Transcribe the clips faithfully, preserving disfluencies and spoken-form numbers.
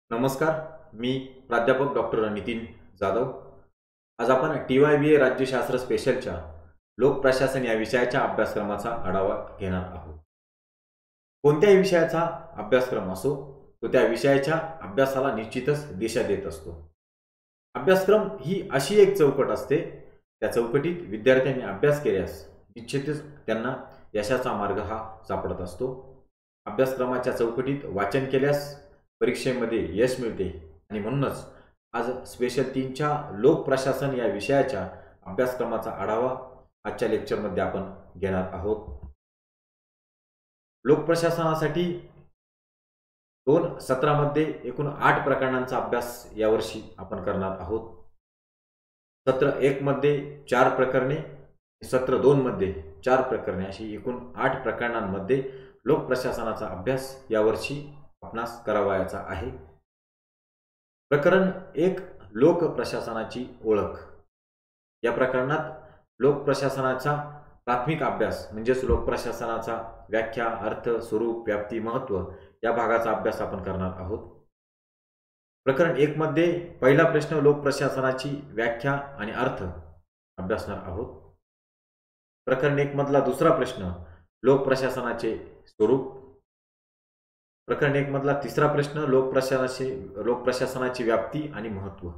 नमस्कार, मी प्राध्यापक डॉक्टर नितीन जाधव. आज आपण टी वाय बी ए राज्यशास्त्र स्पेशलच्या लोकप्रशासन या विषयाच्या अभ्यासक्रमाचा आढावा घेणार आहोत. कोणत्याही विषयाचा अभ्यासक्रम असो तो त्या विषयाच्या अभ्यासाला निश्चितच दिशा देत असतो. अभ्यासक्रम ही अशी एक चौकट असते, त्या चौकटीत विद्यार्थ्यांनी अभ्यास केल्यास निश्चितच त्यांना यशाचा मार्ग हा सापडत असतो. अभ्यासक्रमाच्या चौकटीत वाचन केल्यास परीक्षेमध्ये यश मिळते आणि म्हणूनच आज स्पेशल तीनच्या लोकप्रशासन या विषयाच्या अभ्यासक्रमाचा आढावा आजच्या लेक्चरमध्ये आपण घेणार आहोत. लोकप्रशासनासाठी दोन सत्रामध्ये एकूण आठ प्रकरणांचा अभ्यास यावर्षी आपण करणार आहोत. सत्र एक मध्ये चार प्रकरणे, सत्र दोन मध्ये चार प्रकरणे अशी एकूण आठ प्रकरणांमध्ये लोकप्रशासनाचा अभ्यास यावर्षी आपणास करावयाचा आहे. प्रकरण एक, लोकप्रशासनाची ओळख. या प्रकरणात लोकप्रशासनाचा प्राथमिक अभ्यास म्हणजेच लोकप्रशासनाचा व्याख्या, अर्थ, स्वरूप, व्याप्ती, महत्त्व या भागाचा अभ्यास आपण करणार आहोत. प्रकरण एक मध्ये पहिला प्रश्न लोकप्रशासनाची व्याख्या आणि अर्थ अभ्यासणार आहोत. प्रकरण एक मधला दुसरा प्रश्न लोकप्रशासनाचे स्वरूप. प्रकरण एक मधला तिसरा प्रश्न लोकप्रशासनाची लोकप्रशासनाची व्याप्ती आणि महत्त्व.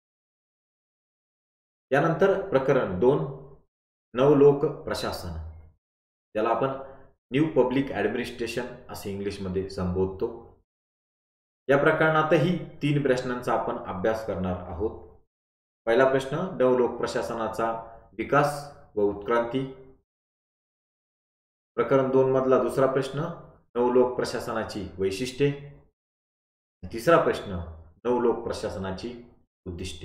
यानंतर प्रकरण दोन नवलोक प्रशासन, ज्याला आपण न्यू पब्लिक ॲडमिनिस्ट्रेशन असे इंग्लिशमध्ये संबोधतो. या प्रकरणातही तीन प्रश्नांचा आपण अभ्यास करणार आहोत. पहिला प्रश्न नवलोक प्रशासनाचा विकास व उत्क्रांती. प्रकरण दोन मधला दुसरा प्रश्न नवलोक प्रशासनाची वैशिष्ट्ये. तिसरा प्रश्न नवलोक प्रशासनाची उद्दिष्टे.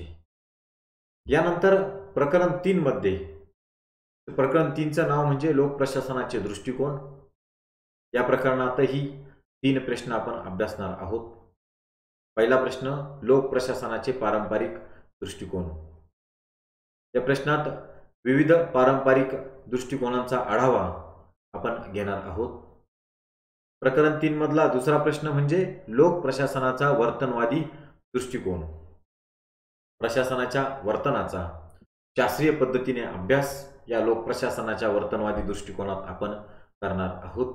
यानंतर प्रकरण तीन मध्ये प्रकरण तीनचं नाव म्हणजे लोकप्रशासनाचे दृष्टिकोन. या प्रकरणातही तीन प्रश्न आपण अभ्यासणार आहोत. पहिला प्रश्न लोकप्रशासनाचे पारंपरिक दृष्टिकोन. या प्रश्नात विविध पारंपरिक दृष्टिकोनांचा आढावा आपण घेणार आहोत. प्रकरण तीन मधला दुसरा प्रश्न म्हणजे लोकप्रशासनाचा वर्तनवादी दृष्टिकोन. प्रशासनाच्या वर्तनाचा शास्त्रीय पद्धतीने अभ्यास या लोकप्रशासनाच्या वर्तनवादी दृष्टिकोनात आपण करणार आहोत.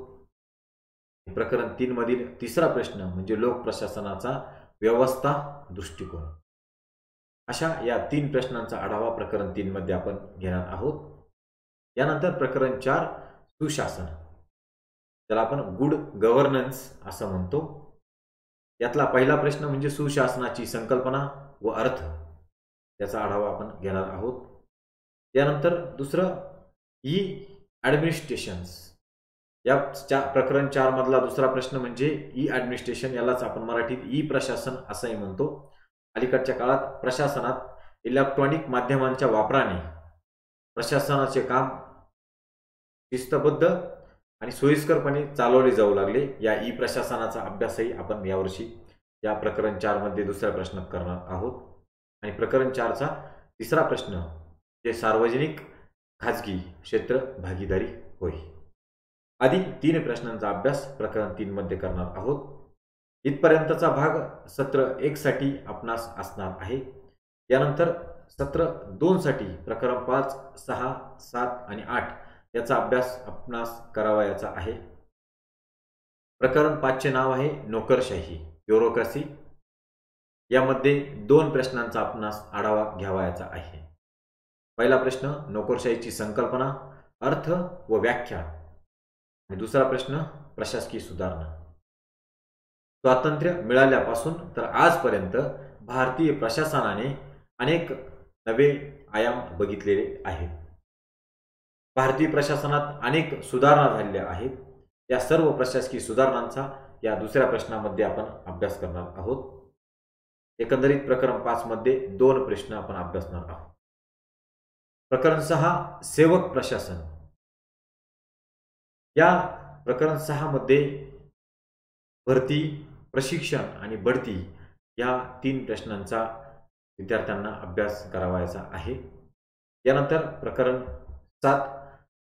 प्रकरण तीन मधील तिसरा प्रश्न म्हणजे लोकप्रशासनाचा व्यवस्था दृष्टिकोन. अशा या तीन प्रश्नांचा आढावा प्रकरण तीन मध्ये आपण घेणार आहोत. यानंतर प्रकरण चार सुशासन, त्याला आपण गुड गव्हर्नन्स असं म्हणतो. यातला पहिला प्रश्न म्हणजे सुशासनाची संकल्पना व अर्थ, याचा आढावा आपण घेणार आहोत. यानंतर दुसरं ई ॲडमिनिस्ट्रेशन्स. या प्रकरण चार मधला दुसरा प्रश्न म्हणजे ई ॲडमिनिस्ट्रेशन, यालाच आपण मराठीत ई प्रशासन असंही म्हणतो. अलीकडच्या काळात प्रशासनात इलेक्ट्रॉनिक माध्यमांच्या वापराने प्रशासनाचे काम शिस्तबद्ध आणि सोयीस्करपणे चालवले जाऊ लागले. या ई प्रशासनाचा अभ्यासही आपण यावर्षी या प्रकरण चार मध्ये दुसऱ्या प्रश्नात करणार आहोत. आणि प्रकरण चारचा तिसरा प्रश्न जे सार्वजनिक खाजगी क्षेत्र भागीदारी होय. आधी तीन प्रश्नांचा अभ्यास प्रकरण तीन मध्ये करणार आहोत. इथपर्यंतचा भाग सत्र एक साठी आपणास असणार आहे. यानंतर सत्र दोन साठी प्रकरण पाच, सहा, सात आणि आठ याचा अभ्यास आपणास करावयाचा आहे. प्रकरण पाचचे नाव आहे नोकरशाही, ब्युरोक्रसी. यामध्ये दोन प्रश्नांचा आपणास आढावा घ्यावयाचा आहे. पहिला प्रश्न नोकरशाहीची संकल्पना, अर्थ व व्याख्या. आणि दुसरा प्रश्न प्रशासकीय सुधारणा. स्वातंत्र्य मिळाल्यापासून तर आजपर्यंत भारतीय प्रशासनाने अनेक नवे आयाम बघितलेले आहेत. भारतीय प्रशासनात अनेक सुधारणा झालेल्या आहेत. या सर्व प्रशासकीय सुधारणांचा या दुसऱ्या प्रश्नामध्ये आपण अभ्यास करणार आहोत. एकंदरीत प्रकरण पाच मध्ये दोन प्रश्न आपण अभ्यासणार आहोत. प्रकरण सहा सेवक प्रशासन. या प्रकरण सहा मध्ये भरती, प्रशिक्षण आणि बढती या तीन प्रश्नांचा विद्यार्थ्यांना अभ्यास करावायचा आहे. यानंतर प्रकरण सात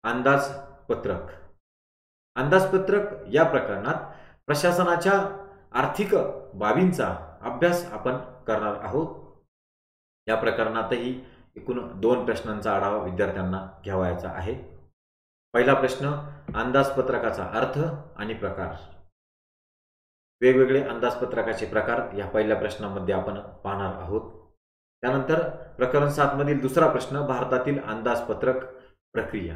अंदाजपत्रक. अंदाजपत्रक या प्रकरणात प्रशासनाच्या आर्थिक बाबींचा अभ्यास आपण करणार आहोत. या प्रकरणातही एकूण दोन प्रश्नांचा आढावा विद्यार्थ्यांना घ्यावायचा आहे. पहिला प्रश्न, अंदाजपत्रकाचा अर्थ आणि प्रकार. वेगवेगळे अंदाजपत्रकाचे प्रकार या पहिल्या प्रश्नामध्ये आपण पाहणार आहोत. त्यानंतर प्रकरण सात मधील दुसरा प्रश्न, भारतातील अंदाजपत्रक प्रक्रिया.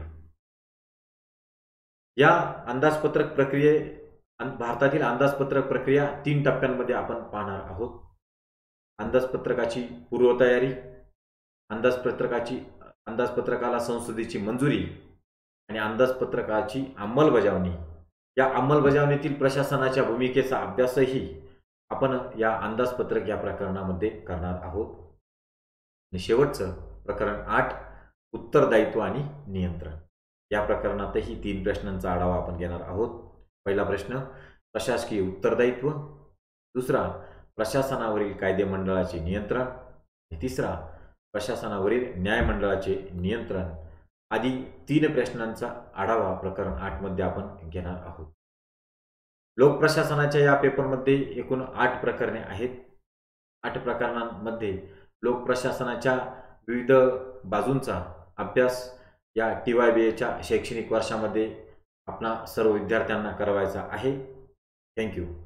या अंदाजपत्रक प्रक्रिये भारतातील अंदाजपत्रक प्रक्रिया तीन टप्प्यांमध्ये आपण पाहणार आहोत. अंदाजपत्रकाची पूर्वतयारी, अंदाजपत्रकाची अंदाजपत्रकाला संसदेची मंजुरी आणि अंदाजपत्रकाची अंमलबजावणी. या अंमलबजावणीतील प्रशासनाच्या भूमिकेचा अभ्यासही आपण या अंदाजपत्रक या प्रकरणामध्ये करणार आहोत. आणि शेवटचं प्रकरण आठ, उत्तरदायित्व आणि नियंत्रण. या प्रकरणातही तीन प्रश्नांचा आढावा आपण घेणार आहोत. पहिला प्रश्न, प्रशासकीय उत्तरदायित्व. दुसरा, प्रशासनावरील कायदेमंडळाचे नियंत्रण. तिसरा, प्रशासनावरील न्यायमंडळाचे नियंत्रण. आदी तीन प्रश्नांचा आढावा प्रकरण आठ मध्ये आपण घेणार आहोत. लोकप्रशासनाच्या या पेपरमध्ये एकूण आठ प्रकरणे आहेत. आठ प्रकरणांमध्ये लोकप्रशासनाच्या विविध बाजूंचा अभ्यास या टी वाय बी एच्या शैक्षणिक वर्षामध्ये आपणा सर्व विद्यार्थ्यांना करावायचा आहे. थँक्यू.